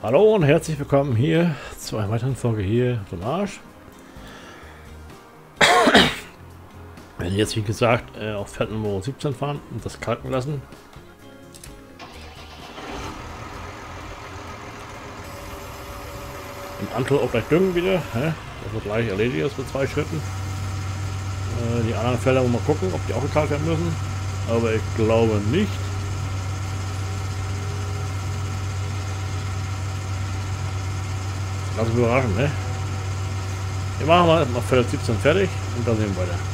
Hallo und herzlich willkommen hier zu einer weiteren Folge hier zum Arsch. Wir werden jetzt wie gesagt auf Feld Nummer 17 fahren und das kalken lassen. Im Anschluss auch gleich düngen wieder. Das wird gleich erledigt ist mit 2 Schritten. Die anderen Felder wollen wir mal gucken, ob die auch gekalkt werden müssen. Aber ich glaube nicht. Lass uns überraschen, ne? Wir machen mal erstmal Feld 17 fertig und dann sehen wir weiter.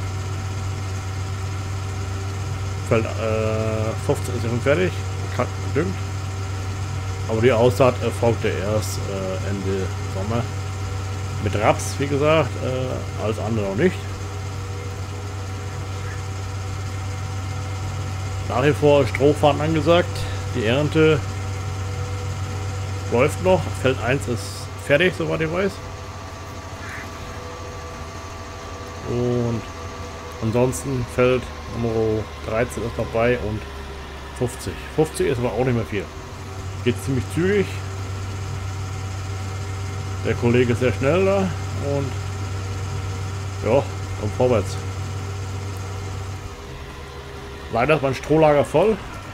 Feld 15 ist ja schon fertig, gedüngt. Aber die Aussaat erfolgte erst Ende Sommer. Mit Raps, wie gesagt, alles andere noch nicht. Nach wie vor Strohfahren angesagt. Die Ernte läuft noch. Feld 1 ist fertig, soweit ich weiß. Und ansonsten Feld Nummer 13 ist dabei und 50. 50 ist aber auch nicht mehr viel. Geht ziemlich zügig. Der Kollege ist sehr schnell da und ja, kommt vorwärts. Leider ist mein Strohlager voll.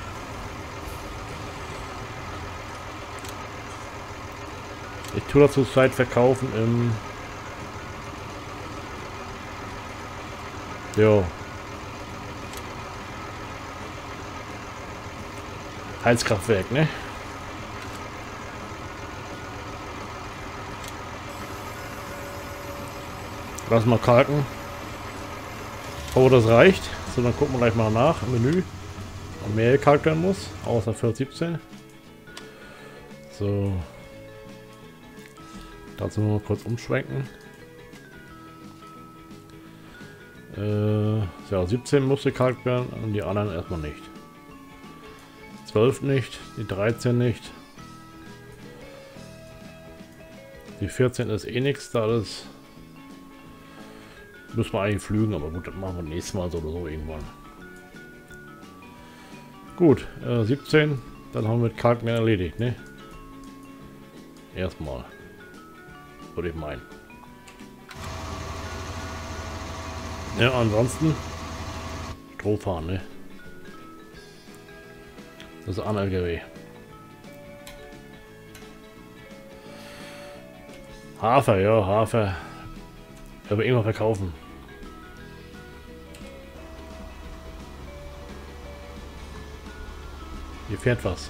Ich tue dazu Zeit verkaufen im Heizkraftwerk, ne? Lass mal kalken. Oh, das reicht. So, dann gucken wir gleich mal nach im Menü, ob mehr gekalkt werden muss, außer Feld 17. So. Dazu mal kurz umschwenken. Ja, 17 muss gekalkt werden und die anderen erstmal nicht. 12 nicht, die 13 nicht. Die 14 ist eh nichts, da alles müssen wir eigentlich flügen, aber gut, das machen wir nächstes Mal so oder so irgendwann. Gut, 17, dann haben wir mit Kalken erledigt, ne? Erstmal. Würde ich meinen. Ja, ansonsten Strohfahren, ne? Das ist ein LKW. Hafer, ja, Hafer. Aber irgendwann verkaufen. Hier fährt was.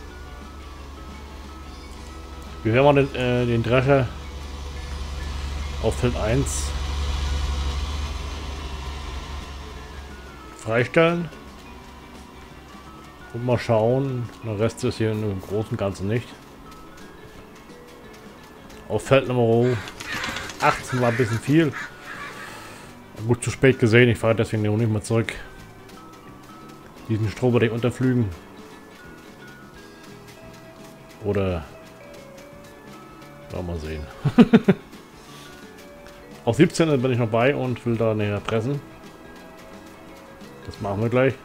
Wir werden mal den Drescher auf Feld 1 freistellen und mal schauen. Der Rest ist hier im Großen und Ganzen nicht. Auf Feld Nummer 18 war ein bisschen viel. Gut, zu spät gesehen. Ich fahre deswegen noch nicht mal zurück. Diesen Strom werde ich unterflügen. Oder mal sehen. Auf 17 bin ich noch bei und will da näher pressen. Das machen wir gleich.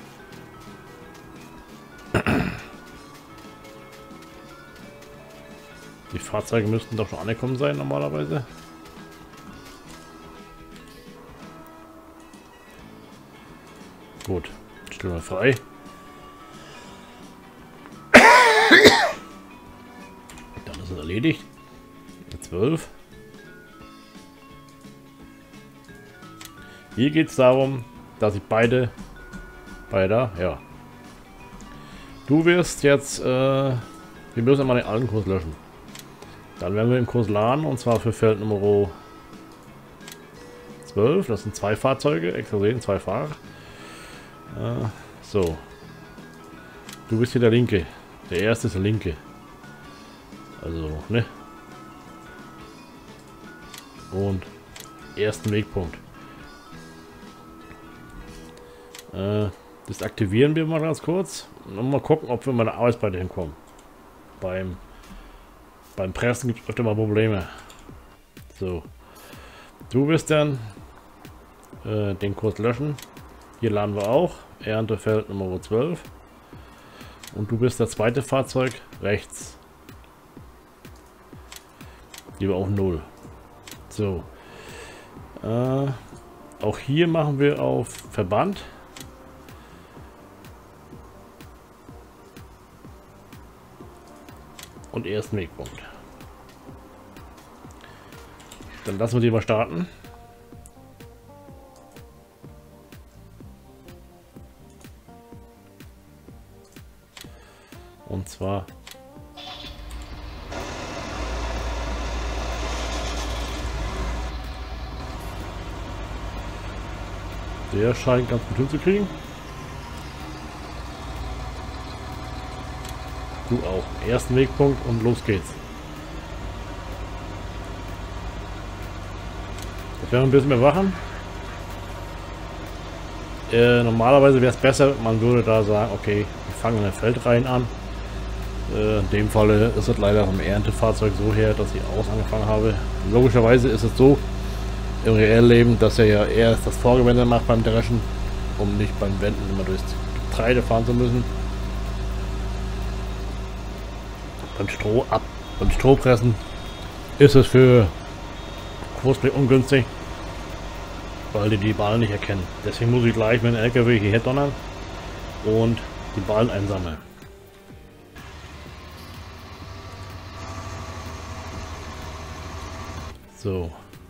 Die Fahrzeuge müssten doch schon angekommen sein normalerweise. Gut, stellen wir frei. Dann ist es erledigt. 12. Hier geht es darum, dass ich beide ja. Du wirst jetzt, wir müssen mal den alten Kurs löschen. Dann werden wir den Kurs laden und zwar für Feld Nummer 12. Das sind 2 Fahrzeuge, extra sehen, 2 Fahrer. So. Du bist hier der Linke. Der erste ist der Linke. Also, ne? Und ersten Wegpunkt. Das aktivieren wir mal ganz kurz. Und mal gucken, ob wir mal eine Arbeitsbreite hinkommen. Beim Pressen gibt es öfter mal Probleme. So. Du wirst dann den Kurs löschen. Hier laden wir auch. Erntefeld Nummer 12. Und du bist das zweite Fahrzeug rechts. Lieber auf 0. So. Auch hier machen wir auf Verband. Und ersten Wegpunkt. Dann lassen wir die mal starten. Und zwar der scheint ganz gut hinzukriegen. Du auch. Ersten Wegpunkt und los geht's. Das werden wir ein bisschen mehr machen. Normalerweise wäre es besser, man würde da sagen, okay, wir fangen in der Feldreihen an. In dem Falle ist es leider vom Erntefahrzeug so her, dass ich aus angefangen habe. Logischerweise ist es so im reellen Leben, dass er ja erst das Vorgewende macht beim Dreschen, um nicht beim Wenden immer durchs Getreide fahren zu müssen. Beim Strohpressen ist es für Großbetrieb ungünstig, weil die Ballen nicht erkennen. Deswegen muss ich gleich mit dem LKW hierher donnern und die Ballen einsammeln. So.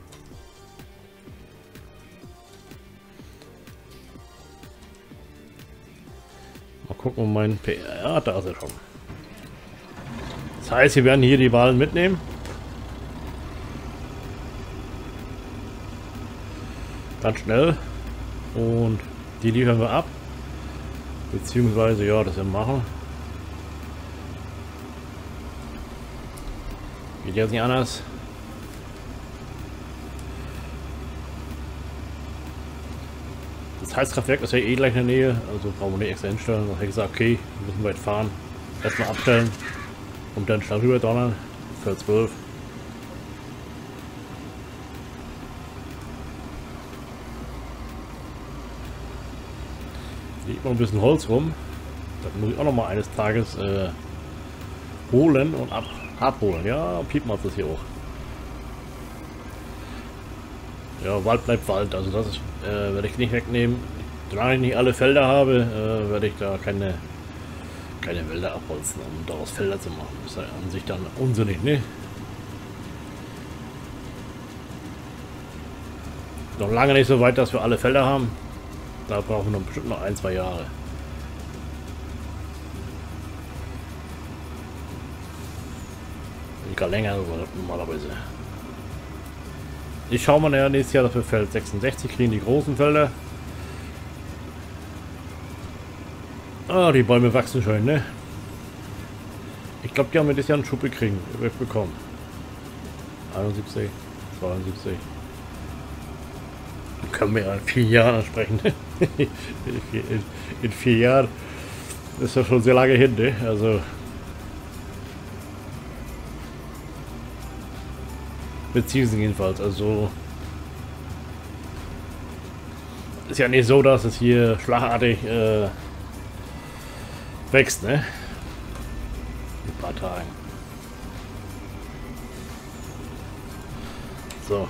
Mal gucken, wo mein PR... Ja, da ist er schon. Das heißt, wir werden hier die Ballen mitnehmen. Ganz schnell. Und die liefern wir ab. Beziehungsweise, ja, das wir machen. Geht jetzt nicht anders. Das Heizkraftwerk ist ja eh gleich in der Nähe, also brauchen wir nicht extra hinstellen. Da habe ich gesagt, okay, wir müssen weit fahren. Erstmal abstellen und dann schnell rüber donnern. Für 12. Liegt noch ein bisschen Holz rum. Das muss ich auch noch mal eines Tages holen und abholen. Ja, Piepmatz ist hier auch. Ja, Wald bleibt Wald, also das ist, werde ich nicht wegnehmen. Solange ich nicht alle Felder habe, werde ich da keine Wälder abholzen, um daraus Felder zu machen. Das ist ja an sich dann unsinnig, ne? Noch lange nicht so weit, dass wir alle Felder haben. Da brauchen wir noch bestimmt noch 1-2 Jahre. Gar länger normalerweise. Ich schaue mal nächstes Jahr, dass wir Feld 66 kriegen, die großen Felder. Ah, die Bäume wachsen schön, ne? Ich glaube, die haben wir dieses Jahr einen Schub bekommen. 71, 72. Dann können wir ja in 4 Jahren ansprechen. in 4 Jahren. Das ist ja schon sehr lange hin, ne? Also. Beziehungsweise jedenfalls, also ist ja nicht so, dass es hier schlagartig wächst, ne? Ein paar Tagen. So.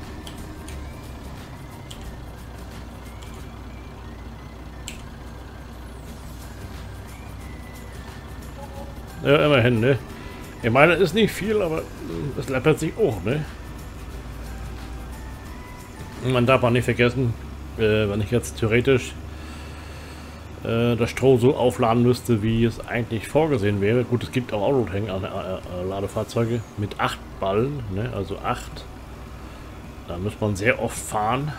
Ja, immerhin, ne? Ich meine, ist nicht viel, aber es läppert sich auch, ne? Man darf auch nicht vergessen, wenn ich jetzt theoretisch das Stroh so aufladen müsste, wie es eigentlich vorgesehen wäre. Gut, es gibt auch Autohängen-Ladefahrzeuge mit 8 Ballen, ne? Also 8. Da muss man sehr oft fahren.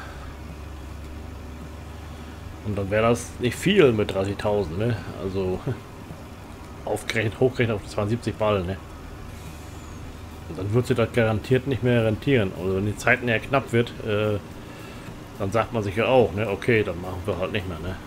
Und dann wäre das nicht viel mit 30.000, ne? Also hochgerechnet auf 72 Ballen, ne? Und dann wird sie das garantiert nicht mehr rentieren. Also wenn die Zeit näher knapp wird, dann sagt man sich ja auch, ne, okay, dann machen wir halt nicht mehr, ne?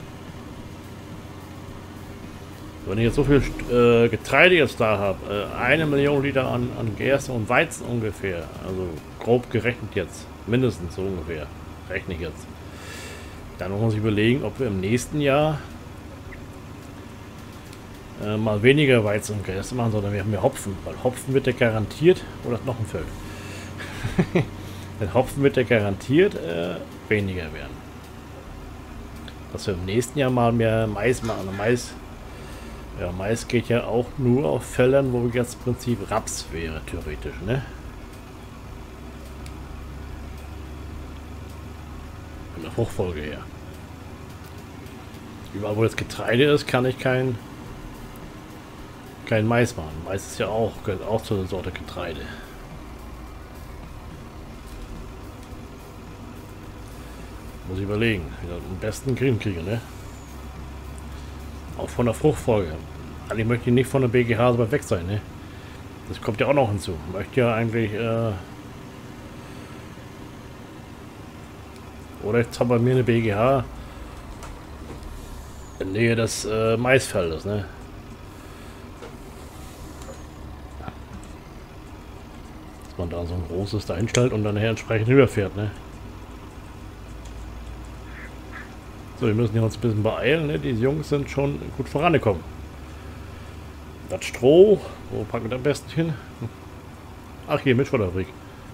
Wenn ich jetzt so viel Getreide jetzt da habe, 1 Million Liter an Gerste und Weizen ungefähr, also grob gerechnet jetzt, mindestens so ungefähr, rechne ich jetzt. Dann muss man sich überlegen, ob wir im nächsten Jahr mal weniger Weizen und Gerste machen, sondern wir haben mehr Hopfen, weil Hopfen wird ja garantiert, oder noch ein Feld. Denn Hopfen wird ja garantiert weniger werden. Dass wir im nächsten Jahr mal mehr Mais machen. Ja, Mais geht ja auch nur auf Feldern, wo jetzt im Prinzip Raps wäre, theoretisch, ne? Von der Fruchtfolge her. Überall, wo jetzt Getreide ist, kann ich kein Mais machen. Mais ist ja auch, gehört auch zur Sorte Getreide. Muss ich überlegen, wie ich am besten Grün kriege, ne? Auch von der Fruchtfolge. Eigentlich möchte ich nicht von der BGH so weit weg sein, ne? Das kommt ja auch noch hinzu. Ich möchte ja eigentlich, oder jetzt haben wir mir eine BGH in Nähe des Maisfeldes, ne? Dass man da so ein großes da hinstellt und dann nachher entsprechend rüberfährt, ne? So, wir müssen hier uns ein bisschen beeilen, ne? Die Jungs sind schon gut vorangekommen. Das Stroh, wo packen wir das am besten hin? Ach, hier, Mischfabrik.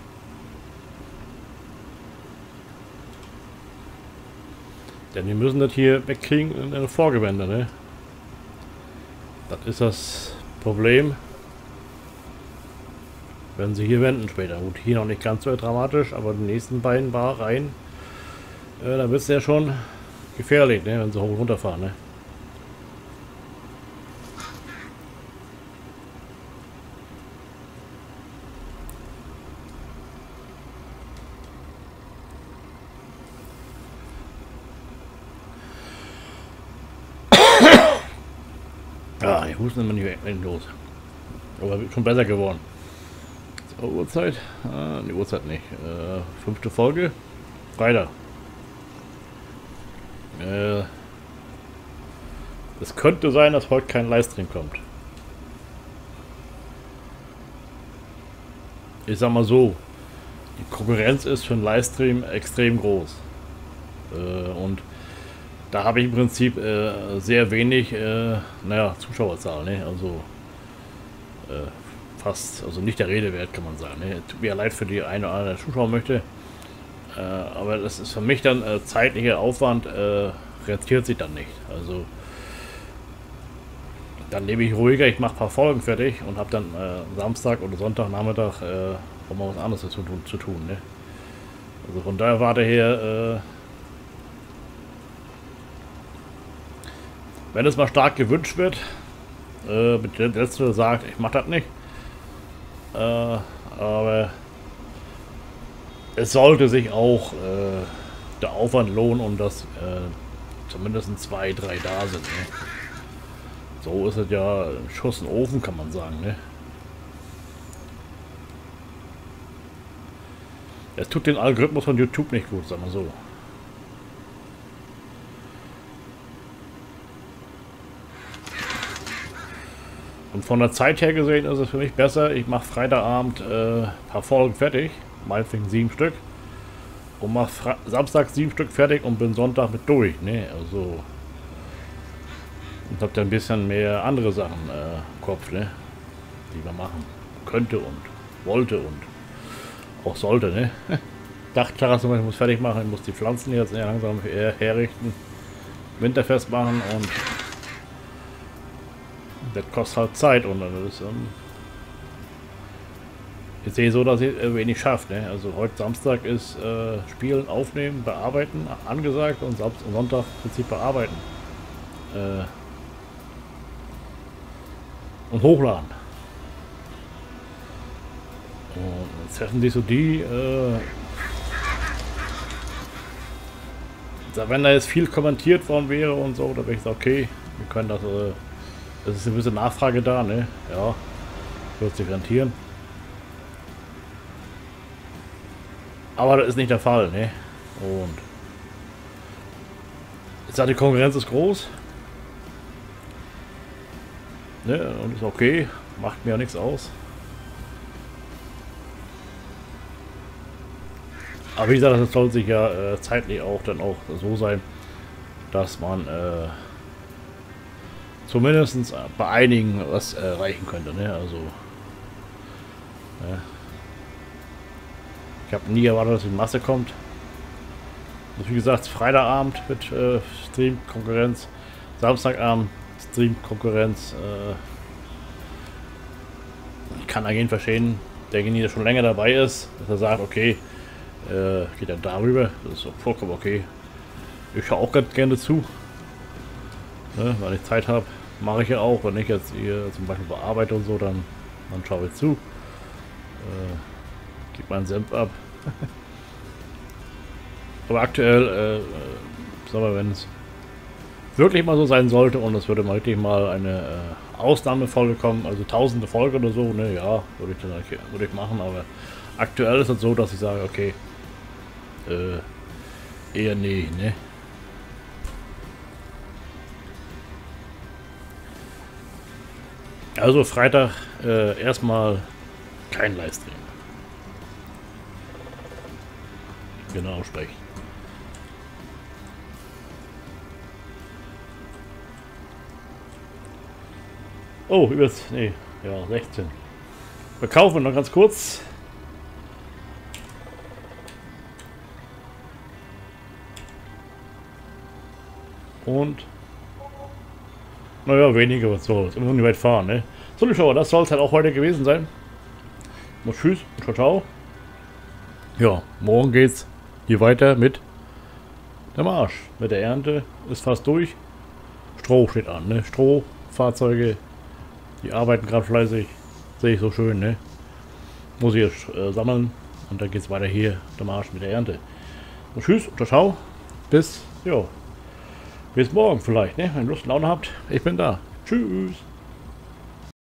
Denn wir müssen das hier wegkriegen in eine Vorgewände, ne? Das ist das Problem. Wenn sie hier wenden später. Gut, hier noch nicht ganz so dramatisch, aber die nächsten beiden Reihen, da wird es ja schon gefährlich, ne, wenn sie hoch und runter fahren, ne? Ah, die Husten immer nicht los. Aber schon besser geworden. So, Uhrzeit? Ah, die Uhrzeit nicht. 5. Folge. Freitag. Es könnte sein, dass heute kein Livestream kommt. Ich sag mal so, die Konkurrenz ist für einen Livestream extrem groß. Und da habe ich im Prinzip sehr wenig naja, Zuschauerzahl, ne? Also fast, also nicht der Rede wert, kann man sagen. Ne? Tut mir leid für die eine oder andere Zuschauer möchte. Aber das ist für mich dann zeitlicher Aufwand, rentiert sich dann nicht. Also dann lebe ich ruhiger, ich mache ein paar Folgen fertig und habe dann Samstag oder Sonntagnachmittag auch mal was anderes zu tun. Ne? Also von daher warte her, wenn es mal stark gewünscht wird, mit der letzte sagt, ich mache das nicht, aber es sollte sich auch der Aufwand lohnen, um das zumindest 2, 3 da sind. Ne? So ist es ja ein Schuss in den Ofen, kann man sagen. Ne? Es tut den Algorithmus von YouTube nicht gut, sagen wir so. Und von der Zeit her gesehen ist es für mich besser, ich mache Freitagabend ein paar Folgen fertig, meinetwegen 7 Stück, und mache Samstag 7 Stück fertig und bin Sonntag mit durch, ne, also, und hab dann ein bisschen mehr andere Sachen im Kopf, ne, die man machen könnte und wollte und auch sollte, ne. Dachterrasse muss fertig machen, ich muss die Pflanzen jetzt langsam herrichten, winterfest machen und das kostet halt Zeit und dann ist ich sehe so, dass ich wenig schaffe. Ne? Also heute Samstag ist Spielen, Aufnehmen, Bearbeiten angesagt und Sonntag im Prinzip bearbeiten. Und hochladen. Und jetzt treffen sich so die, wenn da jetzt viel kommentiert worden wäre und so, da wäre ich so, okay, wir können das, es ist eine gewisse Nachfrage da, ne? Ja, wird sich rentieren. Aber das ist nicht der Fall, ne? Und ich sage, die Konkurrenz ist groß. Ne? Und ist okay, macht mir ja nichts aus. Aber wie gesagt, das soll sich ja zeitlich auch dann auch so sein, dass man zumindest bei einigen was erreichen könnte. Ne? Also, ja. Ich habe nie erwartet, dass die Masse kommt. Und wie gesagt, Freitagabend mit Stream-Konkurrenz, Samstagabend Stream-Konkurrenz. Ich kann eigentlich verstehen, derjenige, der schon länger dabei ist, dass er sagt, okay, geht dann darüber, das ist auch vollkommen okay. Ich schaue auch ganz gerne zu. Ne, wenn ich Zeit habe, mache ich ja auch. Wenn ich jetzt hier zum Beispiel bearbeite und so, dann schaue ich zu. Gib meinen Senf ab. Aber aktuell, sagen wir, wenn es wirklich mal so sein sollte und es würde mal wirklich mal eine Ausnahmefolge kommen, also tausende Folge oder so, ne, ja, würde ich machen, aber aktuell ist es so, dass ich sage, okay, eher nee, ne. Also Freitag erstmal kein Livestream. Genau, sprechen. Oh, nee, ja, 16. Wir kaufen noch ganz kurz. Und naja, weniger, was soll's. Immer nicht weit fahren, ne? So, die Schauer, das soll es halt auch heute gewesen sein. Und tschüss, ciao, ciao. Ja, morgen geht's hier weiter mit der Marsch. Mit der Ernte ist fast durch. Stroh steht an, ne? Stroh, Fahrzeuge, die arbeiten gerade fleißig. Sehe ich so schön, ne? Muss ich jetzt sammeln. Und dann geht's weiter hier, der Marsch mit der Ernte. Und tschüss, ciao, ciao. Bis morgen vielleicht, ne? Wenn ihr Lust und Laune habt, ich bin da. Tschüss.